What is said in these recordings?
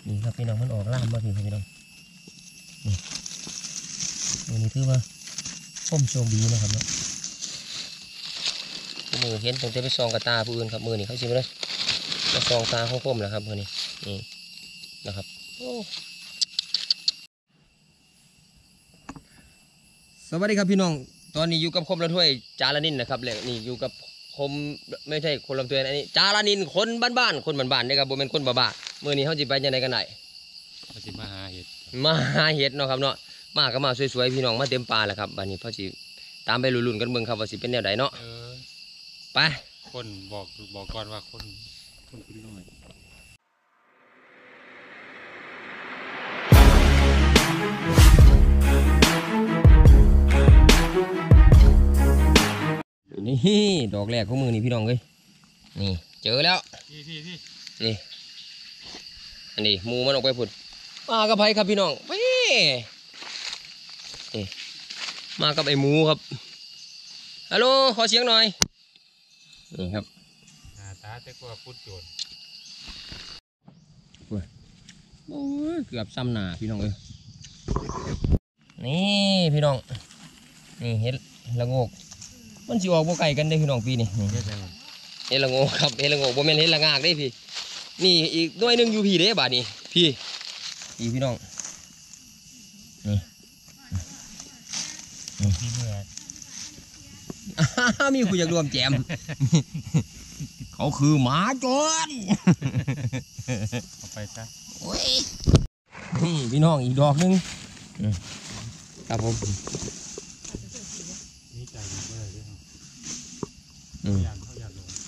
นี่ครับพี่น้องมันออกล่ามมาพี่น้องนี่วันนี้ถือว่าส้มโชคดีนะครับเนาะมือเห็นผมจะไปซองกระตาผู้อื่นครับมือนี่เขาชิมเลยมาซองตาของผมนะครับมือนี่นี่นะครับสวัสดีครับพี่น้องตอนนี้อยู่กับคมละถ้วยจารานินนะครับแล้วนี่อยู่กับคมไม่ใช่คนลำตัวอันนี้จารานินคนบ้านๆคนบ้านๆนะครับโบเป็นคนบ้าๆมือนี้เขาจะไปยังไงกันไหนเขาจะมาหาเห็ดเนาะครับเนาะมาก็มาสวยๆพี่น้องมาเต็มปลาแหละครับบัดนี้พ่อจีตามไปลุ้นๆกันเบิ่งครับว่าสิเป็นแนวใดเนาะไปคนบอกก่อนว่าคนคุณน้อยนี่ดอกแรกของมือนี่พี่น้องเลยนี่เจอแล้วนี่อันนี้มูมันออกไปผุดมากับไผครับพี่น้องนี่มากับไอ้หมูครับฮัลโหลขอเสียงหน่อยนี่ครับตาแต่กว่าพูดโจรโอ้ยเกือบซ้ำหนาพี่น้องเลยนี่พี่น้องนี่เห็ดละโงกมันสิออกบ่ไก่กันได้พี่น้องปีนี้เห็ดละโงกครับเห็ดละโงกบ่แม่นเห็ดละงากได้พี่นี่อีกด้วยนึงอยู่พี่เด้บาดนี้พี่น้องนี่มีคุยอยากรวมแจมเขาคือหมาจรเอาไปซะนี่พี่น้องอีกดอกนึงครับผมนี่ใจดีเมื่อไรเขาอยากลง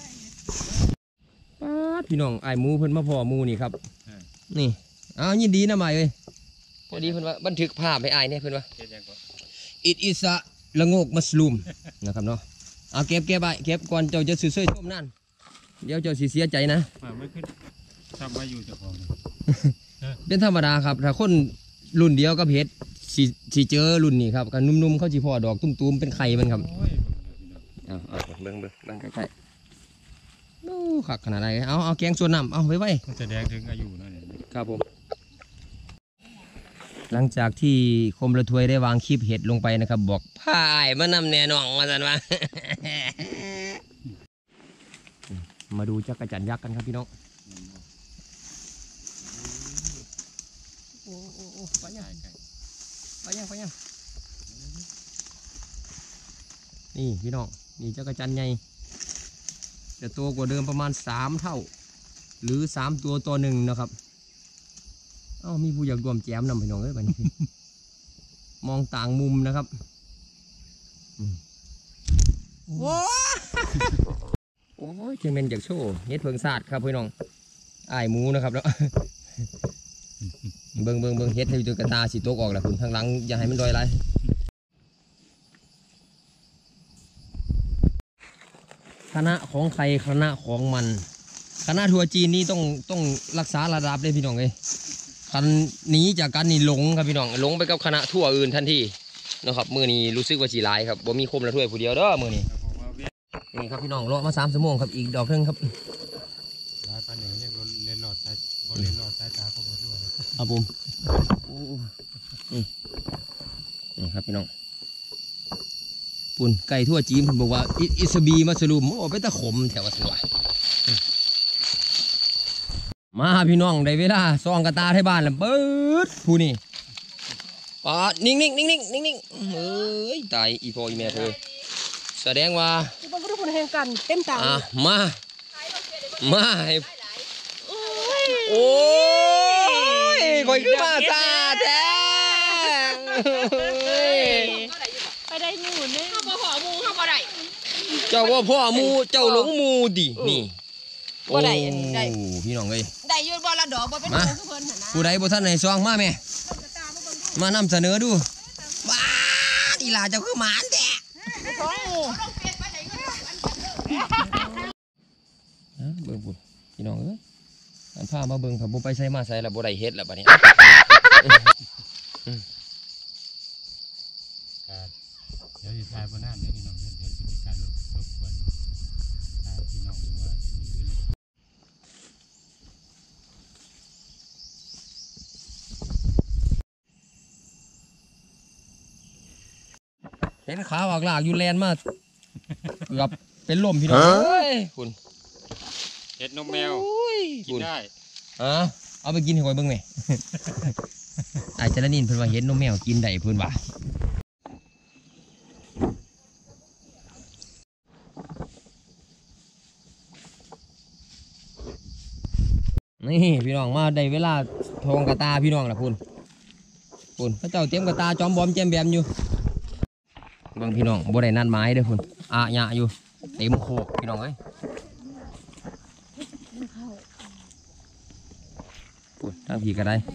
พี่น้องไอ้หมูเพิ่นมาพ่อหมูนี่ครับนี่ยินดีนะหมายเลยพอดีเพิ่นว่าบันทึกภาพให้อ้ายเนี่ยเพิ่นว่า It is a ละโงกมัสลูมนะครับเนาะเก็บไปเก็บก่อนเจ้าจะซื้อเสื้อชมนั่นเดี๋ยวเจ้าสิเสียใจนะไม่ขึ้นทำมาอยู่เจ้าของเป็นธรรมดาครับถ้าคนรุ่นเดียวกับเพชรสิเจอรุ่นนี้ครับกันนุ่มๆเขาจีพอดอกตุ้มๆเป็นไข่มันครับเบิ่งใกล้ๆโอ้ขักขนาดไหนเอาแกงส่วนน้ำเอาไว้มันจะแดงถึงอายุนั่นเองครับผมหลังจากที่คมละถ้วยได้วางคลิปเห็ดลงไปนะครับบอกพายมานำแน่นองมาสันวะ มาดูจักรจันยักษ์กันครับพี่น้องโอ้ไปยังนี่พี่น้องนี่จักรจันใหญ่จะโตกว่าเดิมประมาณ3 เท่าหรือ3 ตัวต่อ1นะครับมีผู้อยากรวมแจมนำพี่น้องบัดนี้มองต่างมุมนะครับโอ้ยเชียงเมนจากโชว์เฮ็ดเพิงศาสตร์ครับพี่น้องอ้ายหมูนะครับแล้วเบิ่งเฮ็ดให้ตัวกระตาสีโต๊ะออกแล้วคุณทางหลังอย่าให้มันดอยไรคณะของใครคณะของมันคณะทัวร์จีนนี่ต้องรักษาระดับเลยพี่น้องเลยคันหนีจากกันนี่หลงครับพี่น้องหลงไปกับคณะทั่วอื่นทันทีนะครับมือนี้รู้สึกว่าจีร้ายครับบ่มีคมละถ้วยผู้เดียวเด้อมือนี้นี่ครับพี่น้องรอมา3 ชั่วโมงครับอีกดอกนึงครับร้ายปันหนึ่งยังเล่นหลอดสายตาพวกเราด้วยครับผมนี่ครับพี่น้องปุ่นไก่ทั่วจีนผมบอกว่าอิสบีมาสรุปโอ้ไปตะขมแถวสวยมาพี่น้องได้เวลาซองกระตาที่บ้านแล้วเบิดผู้นี่ปานิ่งเอ้ยตายอีพ่ออีแม่เธอแสดงว่าเป็นผู้คนแห่งกันเต็มตามาโอ้ยคอยคือมาซาแท้ไปได้หมูเนี่ยข้าวพ่อหมูข้าวบ่ได้เจ้าว่าพ่อหมูเจ้าหลงหมูดินี่บ่ได้พี่น้องเลยได้ยืนบ่ละดอกบ่เป็นหมูคือเพิ่นน่ะนะผู้ใดบ่ท่านไหนซองมาแม่มานำเสนอดูว้าอีหลาเจ้าคือหมานแท้เบิ่งปุ่นพี่น้องเอ้ยอันพามาเบิ่งครับบ่ไปใส่มาใส่แล้วบ่ได้เฮ็ดแล้วบัดนี้เดี๋ยวจะทายบนน้ำเดี๋ยวพี่น้องเดี๋ยวจะมีการรบกวนทายพี่น้องดูว่าเห็นขาหวากลากอยู่แลนมาเกือบเป็นลมพี่น้องเฮ้ยคุณเห็ดนมแมวกินได้เอาไปกินให้ก่อยเบิ่งแม่ อาจจะละนินเพิ่นว่าเห็นนมแมวกินได้เพิ่นว่านี่พี่น้องมาได้เวลาทองกระตาพี่น้องล่ะพุ่นเขาเจ้าเตรียมกระตาจอมบอมแจมแบมอยู่เบิ่งพี่น้องบ่ได้นัดหมายเด้อพุ่นหยะอยู่เต็มโคกพี่น้องเอ้ยพุ่นทางพี่ก็ได้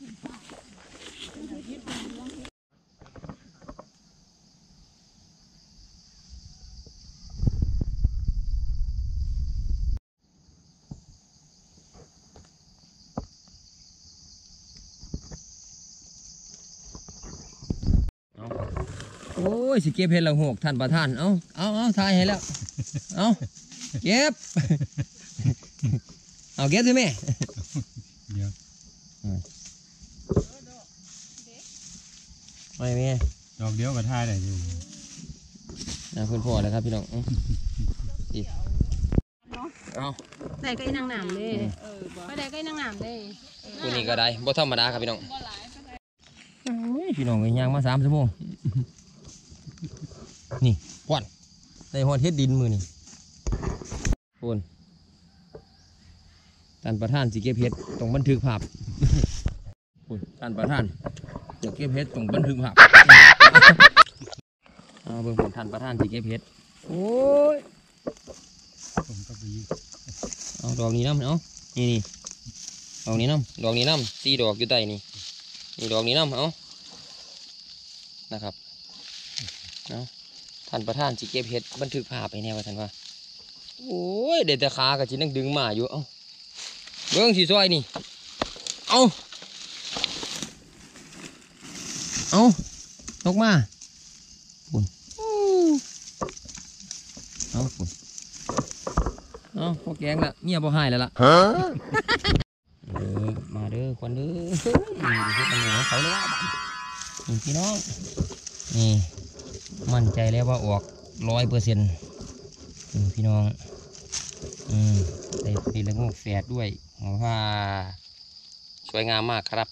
โอ้ยสิเก็บเห็ดละหกท่านประธานเอาทายให้แล้วเอาเก็บ เอาเก็บสิแม่เดี๋ยวไม่แม่ดอกเดียวก็ท่าได้อยู่นะเพื่อนพ่อเลยครับพี่น้องอีเอาได้ก็อีนางหนามเลยไปได้ก็อีนางหนามเลยตัวนี้ก็ได้บ่ธรรมดาครับพี่น้องบ่หลายก็ได้พี่น้องย่างมา3 ชั่วโมงนี่ควันได้หอดเฮ็ดดินมือนี่คนท่านประธานสิเก็บเฮ็ดต้องบันทึกภาพคุณท่านประธานจะเก็บเฮ็ดต้องบันทึกภาพเบิ่งผมท่านประธานสิเก็บเฮ็ดโอ้ยผมก็ไปยืดเอาดอกนี้น้ำเอานี่ดอกนี้น้ำตีดอกอยู่ใต้นี่ดอกนี้น้ำเอานะครับเอาท่านประธานสิเก็บเห็ดบันทึกภาพไปแน่ว่าท่านว่าโอ้ยเด็ดแต่ขากับจินั่งดึงมาอยู่เอาเบิ้งสีซอยนี่เอาตกมาปุ่นเอาปุ่นเอาพวกแกงละเงียบบ่หายแล้วล่ะมาเด้อควันเด้อนี่ดูสิเป็นหัวเขาเลยว่านี่พี่น้องนี่มั่นใจแล้วว่าออก100%พี่น้องได้ปีละงูแฝดด้วยว่าสวยงามมากครับ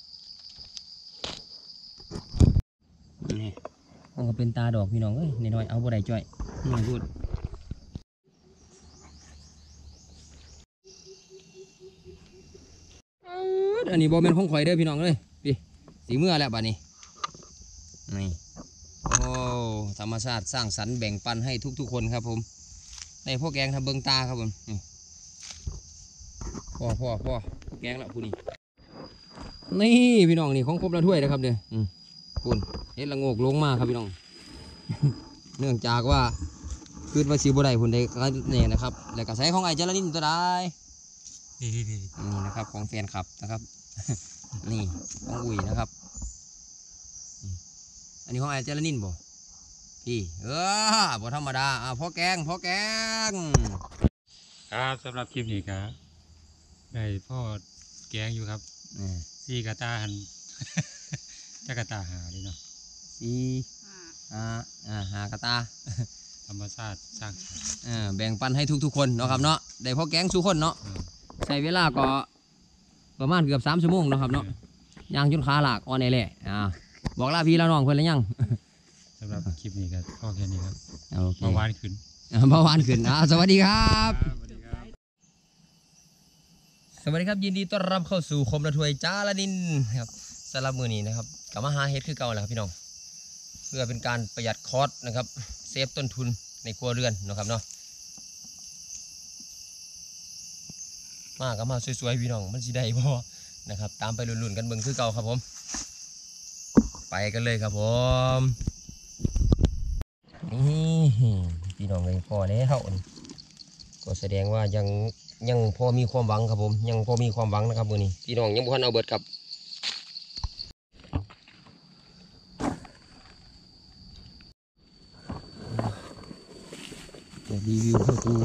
นี่มันก็เป็นตาดอกพี่น้องเอ้ยน้อยๆเอาบ่ได้จ่อยนี่พูดอันนี้บอเป็นของข่อยเด้อพี่น้องเลยพี่สีเมื่อแล้วบัดนี้นี่โอ้ธรรมชาติสร้างสรรค์แบ่งปันให้ทุกๆคนครับผมในพวกแกงทำเบิงตาครับผมนี่พ่อพวกแกงละผู้นี้นี่พี่น้องนี่ของครบละถ้วยนะครับเด้อคุณเฮ็ดละโงกลงมาครับพี่น้อง เนื่องจากว่าคืนว่าสิบ่ได้ผลได้ก็เนี่ยนะครับแล้วก็ใช้ของไอ้เจริญตัวใดนี่นะครับของแฟนคลับนะครับ นี่ของอุ้ยนะครับอันนี้ของไอ้เจริญบ่พี่บ่ธรรมดาพ่อแกงครับสำหรับคลิปนี้ครับได้พ่อแกงอยู่ครับซี่กระตาหัน จะกระตาหาเลยเนาะหากระตาธรรมชาติสร้างสรรค์แบ่งปันให้ทุกๆคนเนาะครับเนาะได้พ่อแกงทุกคนเนาะใช้เวลาก็ประมาณเกือบ3 ชั่วโมงเนาะครับเนาะย่างจนขาหลากอ่อนแอแหละบอกลาพี่ลาน้องเพื่อนแล้วยังสำหรับคลิปนี้ก็พ่อแค่นี้ครับโอเคเมื่อวานขึ้นเมื่อวานขึ้นสวัสดีครับสวัสดีครับยินดีต้อนรับเข้าสู่คมระถวยจ้าละนินครับสำหรับมือนี้นะครับกลับมาหาเฮ็ดคือเก่าแหละครับพี่น้องเพื่อเป็นการประหยัดคอสนะครับเซฟต้นทุนในครัวเรือนนะครับเนาะมาก็มาสวยๆพี่น้องมันสิได้บ่นะครับตามไปลุ่นๆกันเบิ่งคือเก่าครับผมไปกันเลยครับผมนี่พี่น้องเลยพอแล้วก็แสดงว่ายังพอมีความหวังครับผมยังพอมีความหวังนะครับมือนี้พี่น้องยังบ่ทันเอาเบิดครับรีวิวให้ดู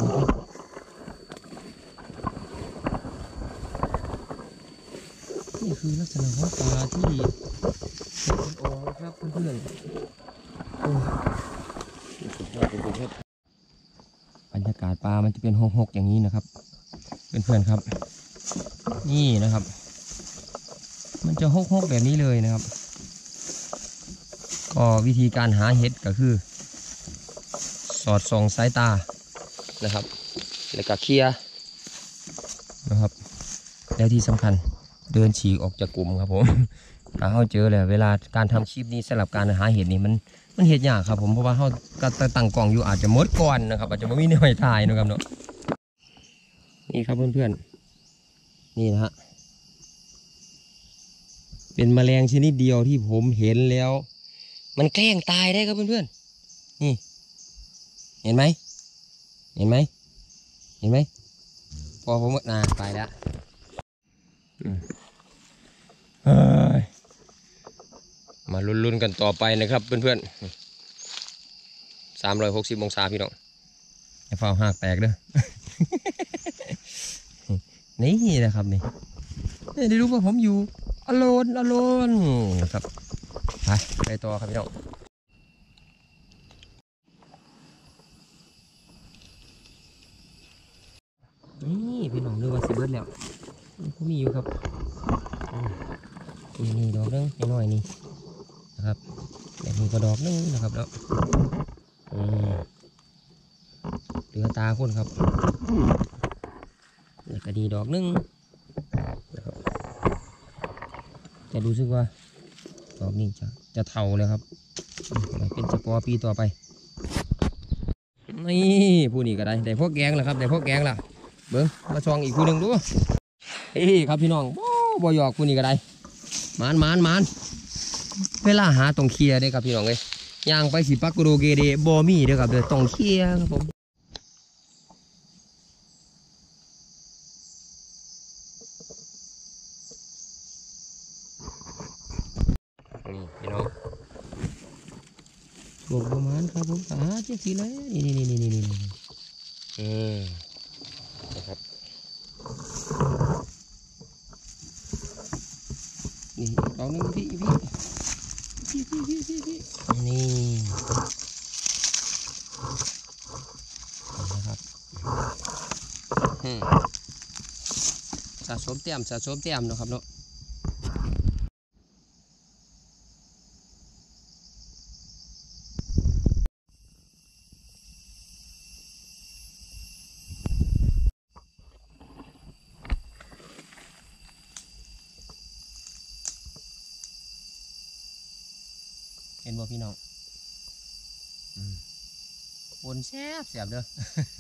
นี่คือลักษณะของปลาที่ออกครับเพื่อนๆบรรยากาศปลามันจะเป็นหกๆอย่างนี้นะครับเพื่อนๆครับนี่นะครับมันจะหกๆแบบนี้เลยนะครับก็วิธีการหาเห็ดก็คือสอดส่องสายตานะครับแล้วก็เคลียร์นะครับแล้วที่สำคัญเดินฉีกออกจากกลุ่มครับผมถ้าเขาเจอเลยเวลาการทำคลิปนี้สำหรับการหาเห็ดนี่มันเห็ดยากครับผมเพราะว่าเขาก็ตั้งกล่องอยู่อาจจะมดก่อนนะครับอาจจะไม่มีหน่วยถ่ายนะครับเนาะนี่ครับเพื่อนๆนี่นะฮะเป็นแมลงชนิดเดียวที่ผมเห็นแล้วมันแกล้งตายได้ครับเพื่อนๆนี่เห็นไหมเห็นไหมเห็นไหมพอผมตายแล้วมาลุ้นๆกันต่อไปนะครับเพื่อนๆ360 องศาพี่น้องอย่าเฝ้าหักแตกเด้อ นี่นะครับนี่ได้รู้ว่าผมอยู่อโลนนะครับไปต่อครับพี่น้องนี่พี่น้องนึกว่าสิเบิร์ดแล้วผมมีอยู่ครับนี่ดอกนึงน้อยนี่นะครับแบบนี้ก็ดอกนึงนะครับแล้วเหลือตาคนครับแล้วก็ดีดอกนึงนะครับจะรู้สึกว่าดอกนี้จะเท่าเลยครับเป็นสปอร์ปีต่อไปนี่ผู้นี้ก็ได้พวกแกงแล้วครับได้พวกแกงละเบิ้งมาช่องอีกผู้หนึ่งดูครับพี่น้องบ่หยอกผู้นี้ก็ได้มานเวลาหาตรงเคลียร์ได้ครับพี่น้องเลยย่างไปสิปักกุโรเกเดบอมี่เด้อครับเด้อตรงเคลียร์ครับผมนี่พี่น้องบวกประมาณครับผมเจ๊สีเลยนี่นะครับนี่ดอกนึงพี่นี่นะครับสะสมเต็มนะครับเนาะเห็นบ่พี่น้องบนแซ่บเด้อ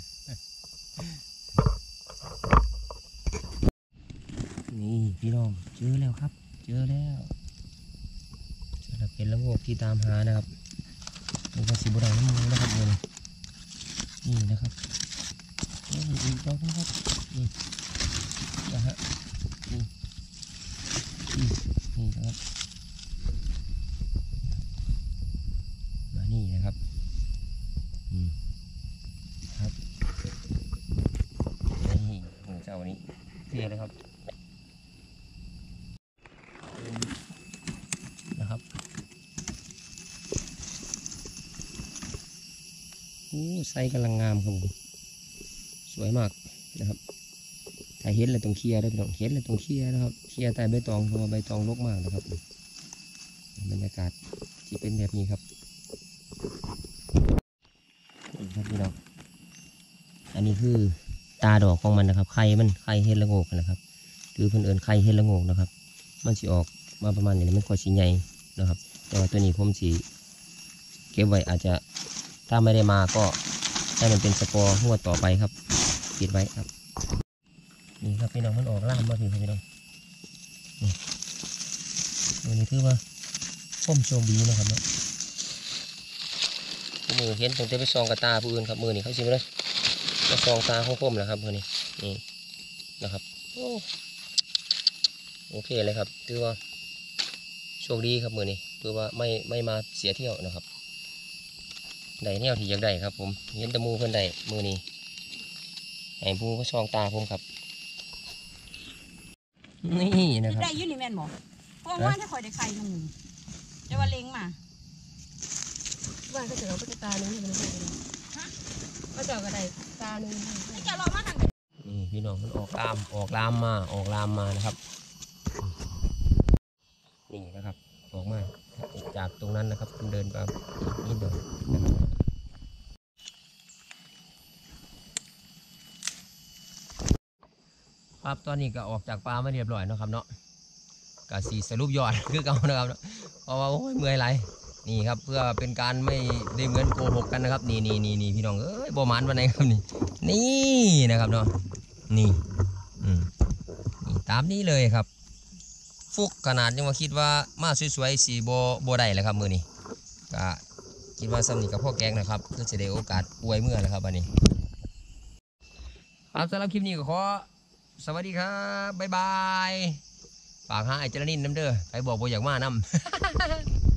นี่พี่น้องเจอแล้วครับเจอแล้วเป็นละโงกที่ตามหานะครับเป็นกระสีบุหรี่น้ำมันนะครับนี่นะครับนี่อีกดอกนะครับนี่นะฮะนี่นะครับมานี่นะครับครับนี่เจ้านี้เท่เลยครับนะครับไซส์กำลังงามครับผมสวยมากนะครับถ้าเห็นเลยตรงเคลียร์ได้ต้องเห็นเลยตรงเคลียร์นะครับเคลียร์แต่ใบตองเพราะว่าใบตองรกมากนะครับบรรยากาศที่เป็นแบบนี้ครับพี่น้องอันนี้คือตาดอกของมันนะครับไข่เห็ดละโงกนะครับหรือเพื่อนเอิญไข่เห็ดละโงกนะครับมันสีออกมาประมาณนี้มันค่อยสีใหญ่นะครับแต่ว่าตัวนี้ผมสีเก็บไว้อาจจะถ้าไม่ได้มาก็ให้มันเป็นสปอร์หัวต่อไปครับปิดไว้ครับนี่ครับพี่น้องมันออกล่ามมาพี่น้องนี่ตัวนี้คือว่าส้มโชบีนะครับเนาะมือเห็นผมจะไปซองกระตาผู้อื่นครับมือนี่เขาชิมเลยมาซองตาของผมแหละครับมือนี่นะครับโอเคเลยครับถือว่าโชคดีครับมือนี่ถือว่าไม่มาเสียเที่ยวนะครับได้แนวที่อยากได้ครับผมเห็นตะมูเพื่อนได้มือนี่ให้ผู้มาซองตาผมครับนี่นะครับได้ยืนนี่แม่นบอกเพราะว่าถ้าคอยได้ไข่หนึ่งจะว่าเล้งมาว่าก็จะเอาไปตาหนึ่งมันไม่ได้ก็จะเอากระไดตาหนึ่งจะรอมาทางไหนนี่พี่น้องมันออกลามมานะครับนี่นะครับออกมาจากตรงนั้นนะครับมันเดินไปนิดหน่อยนะครับครับตอนนี้ก็ออกจากป่ามาเรียบร้อยเนาะครับเนาะก็สีสรุปยอด คือเก่านะครับเนาะเพราะว่าโอ้ยเมื่อยไหลนี่ครับเพื่อเป็นการไม่ได้เหมือนโกหกกันนะครับนี่พี่น้องเอ้ยบ่หมานวันไหนครับนี่นะครับเนาะนี่นี่ตามนี้เลยครับฟุกขนาดยังว่าคิดว่ามาสวยๆสีโบได้แล้วครับมือนี้ก็คิดว่าสำนีกับพ่อแกงนะครับเพื่อจะได้โอกาสอวยเมื่อแล้วครับวันนี้ครับสำหรับคลิปนี้ก็ขอสวัสดีครับบ๊ายบายฝากหาไอ้เจริญนินน้ำเด้อใครบอกบ่อยากมานำ